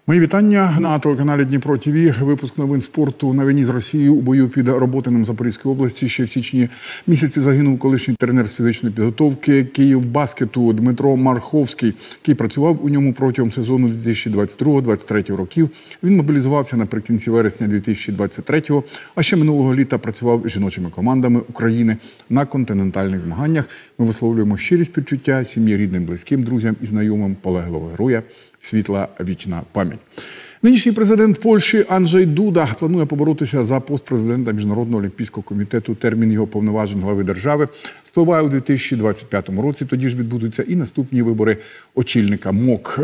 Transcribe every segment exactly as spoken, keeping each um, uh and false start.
Мої вітання на телеканалі Дніпро ТВ. Випуск новин спорту. На війні з Росією у бою під Роботиним Запорізької області ще в січні місяці загинув колишній тренер з фізичної підготовки Київбаскету Дмитро Марховський, який працював у ньому протягом сезону дві тисячі двадцять другого - дві тисячі двадцять третього років. Він мобілізувався наприкінці вересня дві тисячі двадцять третього, а ще минулого літа працював з жіночими командами України на континентальних змаганнях. Ми висловлюємо щирі співчуття сім'ї, рідним, близьким, друзям і знайомим полеглого героя. Світла вічна пам'ять. Нинішній президент Польщі Анджей Дуда планує поборотися за пост президента Міжнародного олімпійського комітету. Термін його повноважень глави держави спливає у дві тисячі двадцять п'ятому році. Тоді ж відбудуться і наступні вибори очільника МОК,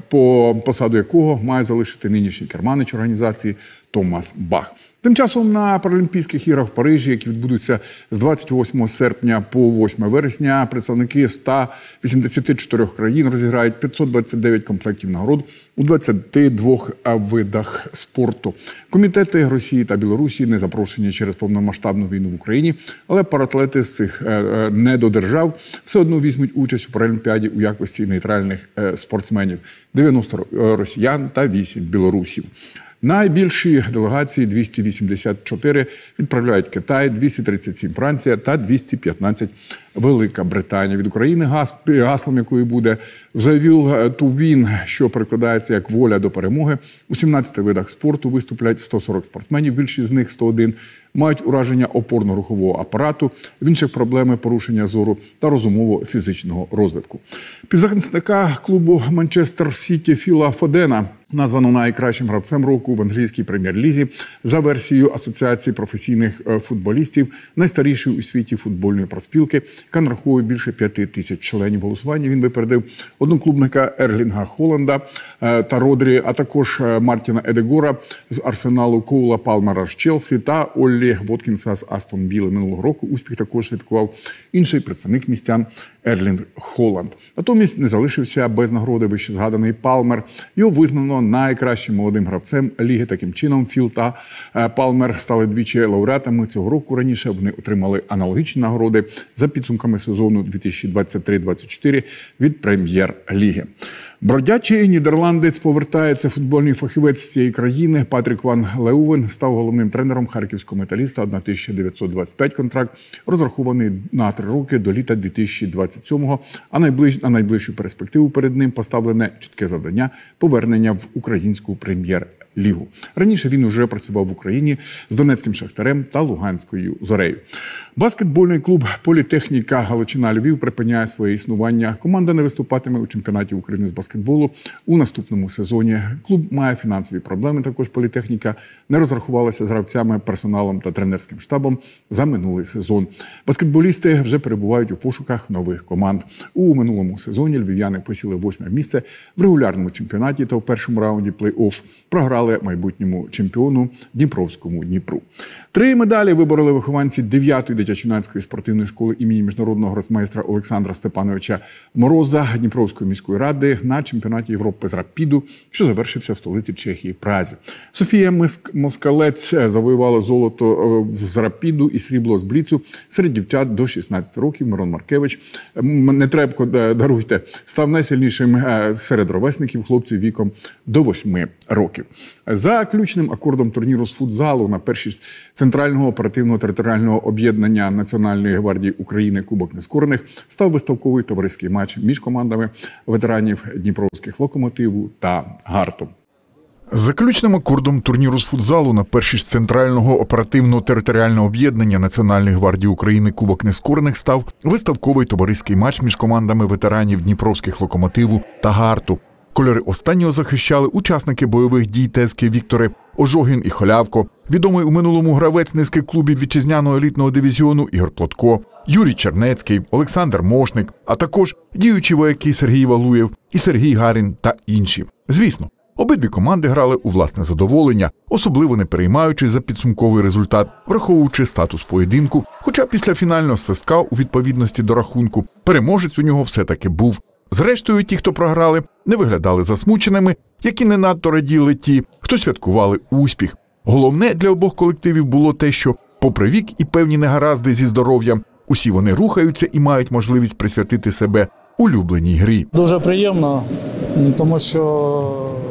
по посаду якого має залишити нинішній керманич організації Томас Бах. Тим часом на Паралімпійських іграх в Парижі, які відбудуться з двадцять восьмого серпня по восьме вересня, представники ста вісімдесяти чотирьох країн розіграють п'ятсот двадцять дев'ять комплектів нагород у двадцяти двох видах спорту. Комітети Росії та Білорусі не запрошені через повномасштабну війну в Україні, але паратлети з цих недодержав все одно візьмуть участь у Паралімпіаді у якості нейтральних спортсменів – дев'яносто росіян та вісім білорусів. Найбільші делегації – двісті вісімдесят чотири відправляють Китай, двісті тридцять сім Франція та двісті п'ятнадцять Велика Британія. Від України гаслом якої буде «Will to win», що перекладається як «Воля до перемоги». У сімнадцяти видах спорту виступлять сто сорок спортсменів, більшість з них – сто один, мають ураження опорно-рухового апарату, в інших проблеми порушення зору та розумово-фізичного розвитку. Півзахисника клубу Манчестер Сіті Філа Фодена названо найкращим гравцем року в англійській прем'єр-лізі за версією Асоціації професійних футболістів, найстарішої у світі футбольної профспілки, яка нараховує більше п'яти тисяч членів. Голосування він випередив одноклубника Ерлінга Холланда та Родрі, а також Мартіна Едегора з Арсеналу, Коула Палмера з Челсі та Оллі Воткінса з Астон Вілли. Минулого року успіх також святкував інший представник містян Ерлінг Холланд. Натомість не залишився без нагороди вищезгаданий Палмер. Його визнано найкращим молодим гравцем ліги. Таким чином, Філ та Палмер стали двічі лауреатами цього року. Раніше вони отримали аналогічні нагороди за підсумками сезону дві тисячі двадцять три - двадцять чотири від прем'єр-ліги. Бродячий нідерландець повертається. Футбольний фахівець з цієї країни Патрік Ван Леувен став головним тренером харківського Металіста. тисяча дев'ятсот двадцять п'ять контракт розрахований на три роки до літа дві тисячі двадцять сьомого, а найближ... на найближчу перспективу перед ним поставлене чітке завдання – повернення в українську прем'єр-лігу. Раніше він уже працював в Україні з Донецьким Шахтарем та Луганською Зорею. Баскетбольний клуб «Політехніка Галичина Львів» припиняє своє існування. Команда не виступатиме у чемпіонаті України з баскетболу у наступному сезоні. Клуб має фінансові проблеми. Також «Політехніка» не розрахувалася з гравцями, персоналом та тренерським штабом за минулий сезон. Баскетболісти вже перебувають у пошуках нових команд. У минулому сезоні львів'яни посіли восьме місце в регулярному чемпіонаті та в першому раунді плей-офф програли майбутньому чемпіону Дніпровському Дніпру. Три медалі вибороли вихованці дев'ятої дитячо-юнацької спортивної школи імені міжнародного гросмейстра Олександра Степановича Мороза Дніпровської міської ради на чемпіонаті Європи з рапіду, що завершився в столиці Чехії Празі. Софія Москалець завоювала золото з рапіду і срібло з бліцу серед дівчат до шістнадцяти років. Мирон Маркевич, Нетребко, даруйте, став найсильнішим серед ровесників хлопців віком до восьми років. За ключним акордом турніру з футзалу на першість Центрального оперативного територіального об'єднання Національної гвардії України «Кубок нескорених» став виставковий товариський матч між командами ветеранів Дніпровських «Локомотиву» та «Гарту». Заключним акордом турніру з футзалу на першість Центрального оперативно-територіального об'єднання Національної гвардії України «Кубок нескорених» став виставковий товариський матч між командами ветеранів Дніпровських «Локомотиву» та «Гарту». Кольори останнього захищали учасники бойових дій ТСК «Віктори» Ожогін і Холявко, відомий у минулому гравець низки клубів вітчизняного елітного дивізіону Ігор Плотко, Юрій Чернецький, Олександр Мошник, а також діючі вояки Сергій Валуєв і Сергій Гарін та інші. Звісно, обидві команди грали у власне задоволення, особливо не переймаючись за підсумковий результат, враховуючи статус поєдинку, хоча після фінального свистка у відповідності до рахунку переможець у нього все-таки був. Зрештою, ті, хто програли, не виглядали засмученими, які не надто раділи ті, хто святкували успіх. Головне для обох колективів було те, що, попри вік і певні негаразди зі здоров'ям, усі вони рухаються і мають можливість присвятити себе улюбленій грі. Дуже приємно, тому що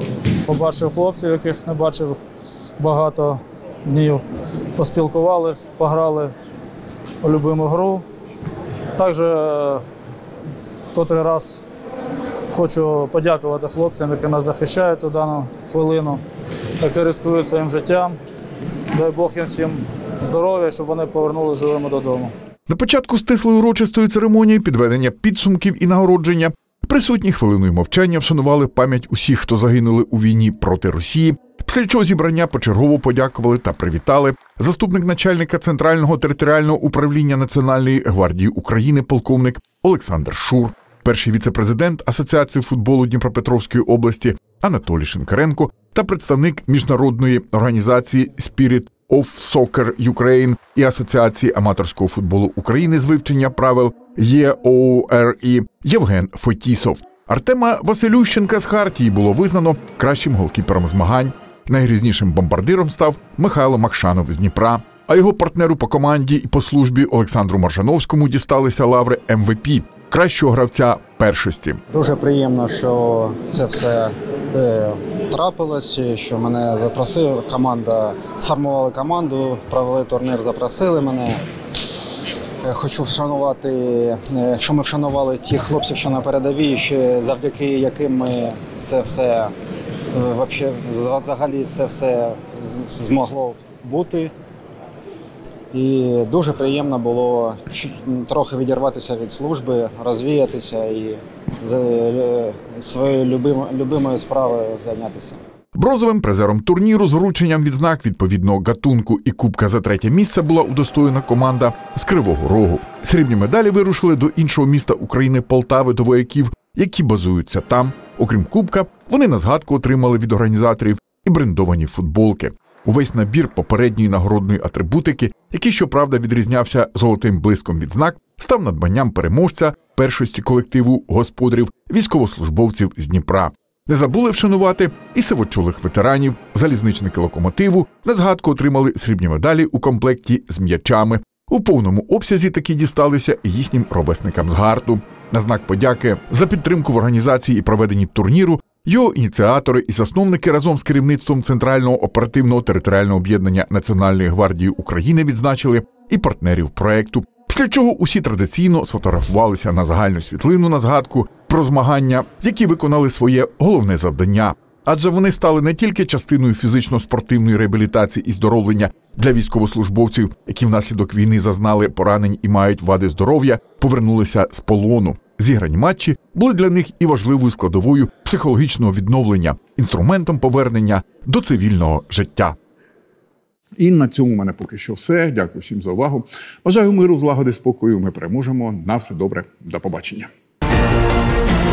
побачив хлопців, яких не бачив багато днів. Поспілкувалися, пограли у любиму гру. Також котрий раз хочу подякувати хлопцям, які нас захищають у дану хвилину, які ризикують своїм життям. Дай Бог їм всім здоров'я, щоб вони повернулися живими додому. На початку стислої урочистої церемонії підведення підсумків і нагородження присутні хвилиною мовчання вшанували пам'ять усіх, хто загинули у війні проти Росії, після чого зібрання почергово подякували та привітали заступник начальника Центрального територіального управління Національної гвардії України полковник Олександр Шур, перший віце-президент Асоціації футболу Дніпропетровської області Анатолій Шинкаренко та представник міжнародної організації Spirit of Soccer Ukraine і Асоціації аматорського футболу України з вивчення правил Є О Р І Євген Фетісов. Артема Василющенка з Хартії було визнано кращим голкіпером змагань. Найгрізнішим бомбардиром став Михайло Макшанов з Дніпра, а його партнеру по команді і по службі Олександру Маржановському дісталися лаври Ем Ві Пі – кращого гравця першості. Дуже приємно, що це все е, трапилось, що мене запросили, команда, сформували команду, провели турнір, запросили мене. Е, хочу вшанувати, е, що ми вшанували тих хлопців, що на передовій, що завдяки яким ми це все, е, вообще, взагалі це все змогло бути. І дуже приємно було трохи відірватися від служби, розвіятися і своєю любимою справою зайнятися. Бронзовим призером турніру з врученням відзнак відповідного гатунку і кубка за третє місце була удостоєна команда з Кривого Рогу. Срібні медалі вирушили до іншого міста України Полтави до вояків, які базуються там. Окрім кубка, вони на згадку отримали від організаторів і брендовані футболки. Увесь набір попередньої нагородної атрибутики, який, щоправда, відрізнявся золотим блиском відзнак, став надбанням переможця першості колективу господарів військовослужбовців з Дніпра. Не забули вшанувати і сивочолих ветеранів, залізничники локомотиву на згадку отримали срібні медалі у комплекті з м'ячами. У повному обсязі такі дісталися і їхнім ровесникам з Гарту. На знак подяки за підтримку в організації і проведенні турніру його ініціатори і засновники разом з керівництвом Центрального оперативного територіального об'єднання Національної гвардії України відзначили і партнерів проекту, після чого усі традиційно сфотографувалися на загальну світлину на згадку про змагання, які виконали своє головне завдання. Адже вони стали не тільки частиною фізично-спортивної реабілітації і здоровлення для військовослужбовців, які внаслідок війни зазнали поранень і мають вади здоров'я, повернулися з полону. Зіграні матчі були для них і важливою складовою психологічного відновлення, інструментом повернення до цивільного життя. І на цьому в мене поки що все. Дякую всім за увагу. Бажаю миру, злагоди, спокою. Ми переможемо. На все добре. До побачення.